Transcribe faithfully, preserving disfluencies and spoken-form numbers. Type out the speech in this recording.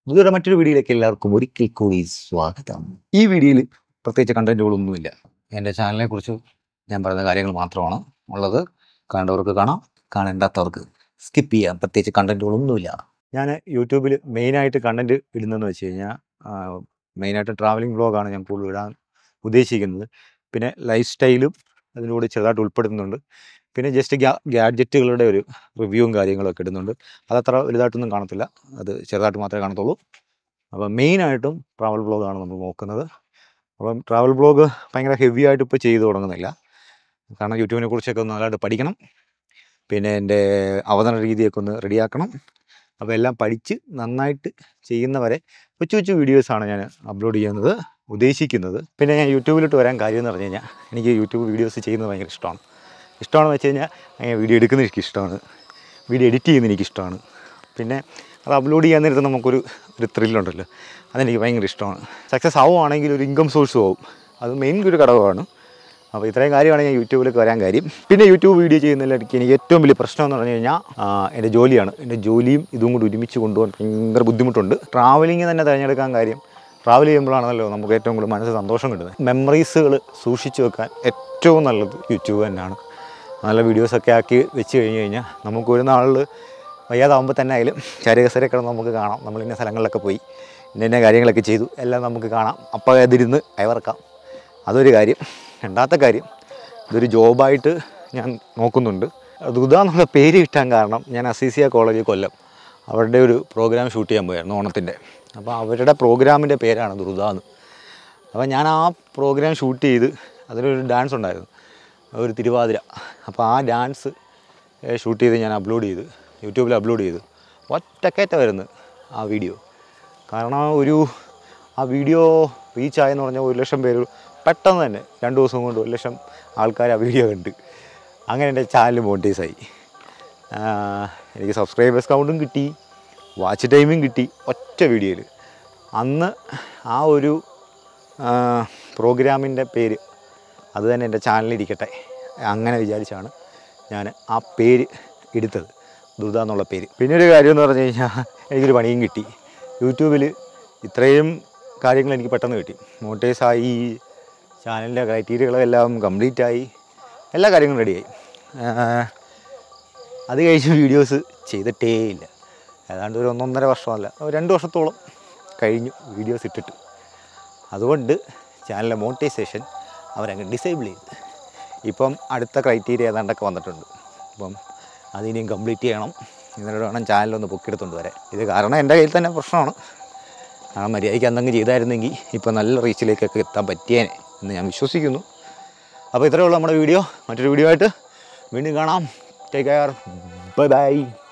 ഇതുവരെ മറ്റൊരു വീഡിയോയിലേക്ക് എല്ലാവർക്കും ഒരിക്കൽ കൂടി സ്വാഗതം. ഈ വീഡിയോയിൽ പ്രത്യേകിച്ച് കണ്ടന്റുകളൊന്നുമില്ല. എൻ്റെ ചാനലിനെ കുറിച്ച് ഞാൻ പറയുന്ന കാര്യങ്ങൾ മാത്രമാണ് ഉള്ളത്. കാണേണ്ടവർക്ക് കാണാം, കാണേണ്ടാത്തവർക്ക് സ്കിപ്പ് ചെയ്യാം. പ്രത്യേകിച്ച് കണ്ടന്റുകളൊന്നുമില്ല. ഞാൻ യൂട്യൂബിൽ മെയിനായിട്ട് കണ്ടന്റ് ഇടുന്നതെന്ന് വെച്ച് കഴിഞ്ഞാൽ മെയിനായിട്ട് ട്രാവലിംഗ് വ്ളോഗാണ് ഞാൻ കൂടുതൽ ഇടാൻ ഉദ്ദേശിക്കുന്നത്. പിന്നെ ലൈഫ് സ്റ്റൈലും അതിലൂടെ ചെറുതായിട്ട് ഉൾപ്പെടുത്തുന്നുണ്ട്. പിന്നെ ജസ്റ്റ് ഗ്യാ ഗാഡ്ജറ്റുകളുടെ ഒരു റിവ്യൂവും കാര്യങ്ങളൊക്കെ ഇടുന്നുണ്ട്. അതത്ര വലുതായിട്ടൊന്നും കാണത്തില്ല, അത് ചെറുതായിട്ട് മാത്രമേ കാണത്തുള്ളൂ. അപ്പം മെയിനായിട്ടും ട്രാവൽ വ്ളോഗാണ് നമ്മൾ നോക്കുന്നത്. അപ്പം ട്രാവൽ വ്ളോഗ് ഭയങ്കര ഹെവി ആയിട്ട് ഇപ്പോൾ ചെയ്തു തുടങ്ങുന്നില്ല. കാരണം യൂട്യൂബിനെ കുറിച്ചൊക്കെ ഒന്ന് നല്ലതായിട്ട് പഠിക്കണം. പിന്നെ എൻ്റെ അവതരണ രീതിയൊക്കെ ഒന്ന് റെഡിയാക്കണം. അപ്പോൾ എല്ലാം പഠിച്ച് നന്നായിട്ട് ചെയ്യുന്നവരെ കൊച്ചു കൊച്ചു വീഡിയോസാണ് ഞാൻ അപ്ലോഡ് ചെയ്യുന്നത് ഉദ്ദേശിക്കുന്നത്. പിന്നെ ഞാൻ യൂട്യൂബിലോട്ട് വരാൻ കാര്യം എന്ന് പറഞ്ഞു കഴിഞ്ഞാൽ എനിക്ക് യൂട്യൂബ് വീഡിയോസ് ചെയ്യുന്നത് ഭയങ്കര ഇഷ്ടമാണ്. ഇഷ്ടമാണെന്ന് വെച്ച് കഴിഞ്ഞാൽ വീഡിയോ എടുക്കുന്നത് എനിക്കിഷ്ടമാണ്, വീഡിയോ എഡിറ്റ് ചെയ്യുന്നത് എനിക്കിഷ്ടമാണ്. പിന്നെ അത് അപ്ലോഡ് ചെയ്യാൻ നേരത്ത് നമുക്കൊരു ഒരു ത്രില്ലുണ്ടല്ലോ, അതെനിക്ക് ഭയങ്കര ഇഷ്ടമാണ്. സക്സസ് ആവുകയാണെങ്കിൽ ഒരു ഇൻകം സോഴ്സും ആവും, അത് മെയിൻ ഒരു ഘടകമാണ്. അപ്പോൾ ഇത്രയും കാര്യമാണ് ഞാൻ യൂട്യൂബിലേക്ക് വരാൻ കാര്യം. പിന്നെ യൂട്യൂബ് വീഡിയോ ചെയ്യുന്നതിൽ എനിക്ക് എനിക്ക് ഏറ്റവും വലിയ പ്രശ്നം എന്ന് പറഞ്ഞു കഴിഞ്ഞാൽ എൻ്റെ ജോലിയാണ്. എൻ്റെ ജോലിയും ഇതും കൂടി ഒരുമിച്ച് കൊണ്ടുപോകാൻ ഭയങ്കര ബുദ്ധിമുട്ടുണ്ട്. ട്രാവലിംഗ് തന്നെ തിരഞ്ഞെടുക്കാൻ കാര്യം, ട്രാവൽ ചെയ്യുമ്പോഴാണല്ലോ നമുക്ക് ഏറ്റവും കൂടുതൽ മനസ്സ് സന്തോഷം കിട്ടുന്നത്. മെമ്മറീസുകൾ സൂക്ഷിച്ചു വെക്കാൻ ഏറ്റവും നല്ലത് യൂട്യൂബ് തന്നെയാണ്. നല്ല വീഡിയോസൊക്കെ ആക്കി വെച്ച് കഴിഞ്ഞ് കഴിഞ്ഞാൽ നമുക്ക് ഒരു നാളിൽ വയ്യാതാവുമ്പോൾ തന്നെ ആയാലും ചാരികസരെ കിടന്ന് നമുക്ക് കാണാം. നമ്മൾ ഇന്ന സ്ഥലങ്ങളിലൊക്കെ പോയി ഇന്ന ഇന്ന കാര്യങ്ങളൊക്കെ ചെയ്തു, എല്ലാം നമുക്ക് കാണാം. അപ്പം അതിരുന്ന് അയവർക്കാം. അതൊരു കാര്യം. രണ്ടാമത്തെ കാര്യം, ഇതൊരു ജോബായിട്ട് ഞാൻ നോക്കുന്നുണ്ട്. ദുദ എന്നുള്ള പേര് കിട്ടാൻ കാരണം ഞാൻ അസീസിയ കോളേജ് കൊല്ലം അവരുടെ ഒരു പ്രോഗ്രാം ഷൂട്ട് ചെയ്യാൻ പോയായിരുന്നു ഓണത്തിൻ്റെ. അപ്പോൾ അവരുടെ പ്രോഗ്രാമിൻ്റെ പേരാണ് ദുദ എന്ന്. അപ്പോൾ ഞാൻ ആ പ്രോഗ്രാം ഷൂട്ട് ചെയ്ത് അതിലൊരു ഡാൻസ് ഉണ്ടായിരുന്നു, ഒരു തിരുവാതിര. അപ്പോൾ ആ ഡാൻസ് ഷൂട്ട് ചെയ്ത് ഞാൻ അപ്ലോഡ് ചെയ്ത് യൂട്യൂബിൽ അപ്ലോഡ് ചെയ്തു. ഒറ്റക്കയറ്റ വരുന്നത് ആ വീഡിയോ. കാരണം ഒരു ആ വീഡിയോ റീച്ചായെന്ന് പറഞ്ഞാൽ ഒരു ലക്ഷം പേര് പെട്ടെന്ന് തന്നെ രണ്ട് ദിവസം കൊണ്ട് ഒരു ലക്ഷം ആൾക്കാർ ആ വീഡിയോ കണ്ട്. അങ്ങനെ എൻ്റെ ചാനൽ മോണിറ്റൈസായി. എനിക്ക് സബ്സ്ക്രൈബേഴ്സ് കൗണ്ടും കിട്ടി, വാച്ച് ടൈമും കിട്ടി ഒറ്റ വീഡിയോയിൽ. അന്ന് ആ ഒരു പ്രോഗ്രാമിൻ്റെ പേര് അത് തന്നെ എൻ്റെ ചാനലിലിരിക്കട്ടെ അങ്ങനെ വിചാരിച്ചാണ് ഞാൻ ആ പേര് എടുത്തത്, ദുദ എന്നുള്ള പേര്. പിന്നെ ഒരു കാര്യം എന്ന് പറഞ്ഞു കഴിഞ്ഞാൽ എനിക്കൊരു പണിയും കിട്ടി. യൂട്യൂബിൽ ഇത്രയും കാര്യങ്ങൾ എനിക്ക് പെട്ടെന്ന് കിട്ടി. മോണിറ്റൈസായി, ചാനലിൻ്റെ ക്രൈറ്റീരിയകളെല്ലാം കംപ്ലീറ്റായി, എല്ലാ കാര്യങ്ങളും റെഡിയായി. അത് കഴിഞ്ഞ് വീഡിയോസ് ചെയ്തിട്ടേ ഇല്ല. ഏതാണ്ട് ഒരു ഒന്നൊന്നര വർഷമല്ല, രണ്ട് വർഷത്തോളം കഴിഞ്ഞു വീഡിയോസ് ഇട്ടിട്ട്. അതുകൊണ്ട് ചാനലിലെ മോണിറ്റൈസേഷൻ അവരങ്ങ് ഡിസേബിൾ ചെയ്ത്. ഇപ്പം അടുത്ത ക്രൈറ്റീരിയ ഏതാണ്ടൊക്കെ വന്നിട്ടുണ്ട്. അപ്പം അതിനിയും കംപ്ലീറ്റ് ചെയ്യണം. ഇതിനോട് വേണം ചാനലൊന്ന് പൊക്കിയെടുത്തുകൊണ്ട് വരാൻ. ഇത് കാരണം എൻ്റെ കയ്യിൽ തന്നെ പ്രശ്നമാണ്. കാരണം മര്യാദയ്ക്ക് എന്തെങ്കിലും ചെയ്തായിരുന്നെങ്കിൽ ഇപ്പോൾ നല്ല റീച്ചിലേക്കൊക്കെ എത്താൻ പറ്റിയേനെ എന്ന് ഞാൻ വിശ്വസിക്കുന്നു. അപ്പോൾ ഇത്രയേ ഉള്ളൂ നമ്മുടെ വീഡിയോ. മറ്റൊരു വീഡിയോ ആയിട്ട് വീണ്ടും കാണാം. Take care, bye by.